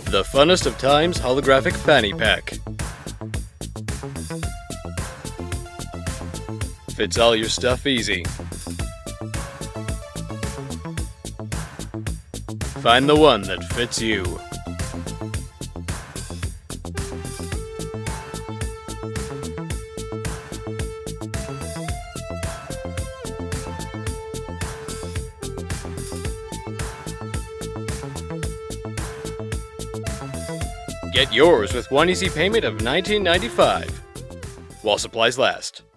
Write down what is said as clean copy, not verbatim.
The funnest of times holographic fanny pack. Fits all your stuff easy. Find the one that fits you. Get yours with one easy payment of $19.95 while supplies last.